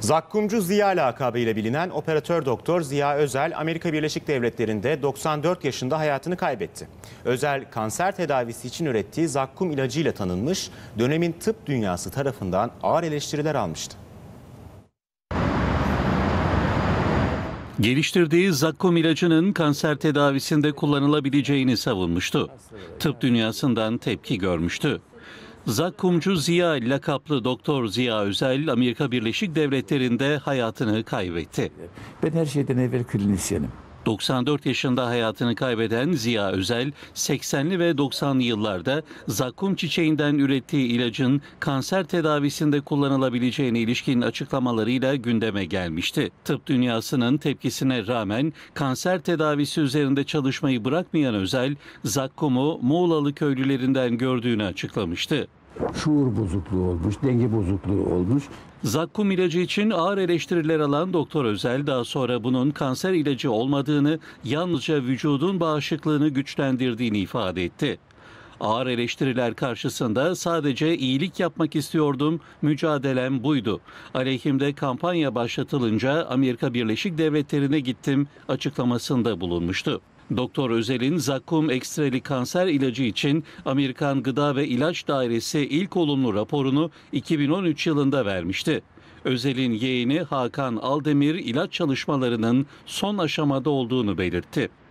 Zakkumcu Ziya lakabıyla bilinen operatör doktor Ziya Özel, Amerika Birleşik Devletleri'nde 94 yaşında hayatını kaybetti. Özel, kanser tedavisi için ürettiği zakkum ilacıyla tanınmış, dönemin tıp dünyası tarafından ağır eleştiriler almıştı. Geliştirdiği zakkum ilacının kanser tedavisinde kullanılabileceğini savunmuştu. Tıp dünyasından tepki görmüştü. Zakkumcu Ziya lakaplı Doktor Ziya Özel, Amerika Birleşik Devletleri'nde hayatını kaybetti. Ben her şeyden evvel klinisyenim. 94 yaşında hayatını kaybeden Ziya Özel, 80'li ve 90'lı yıllarda zakkum çiçeğinden ürettiği ilacın kanser tedavisinde kullanılabileceğine ilişkin açıklamalarıyla gündeme gelmişti. Tıp dünyasının tepkisine rağmen kanser tedavisi üzerinde çalışmayı bırakmayan Özel, zakkumu Muğlalı köylülerinden gördüğünü açıklamıştı. Şuur bozukluğu olmuş, denge bozukluğu olmuş. Zakkum ilacı için ağır eleştiriler alan Doktor Özel daha sonra bunun kanser ilacı olmadığını, yalnızca vücudun bağışıklığını güçlendirdiğini ifade etti. Ağır eleştiriler karşısında sadece iyilik yapmak istiyordum, mücadelem buydu. Aleyhimde kampanya başlatılınca Amerika Birleşik Devletleri'ne gittim açıklamasında bulunmuştu. Doktor Özel'in zakkum ekstreli kanser ilacı için Amerikan Gıda ve İlaç Dairesi ilk olumlu raporunu 2013 yılında vermişti. Özel'in yeğeni Hakan Aldemir ilaç çalışmalarının son aşamada olduğunu belirtti.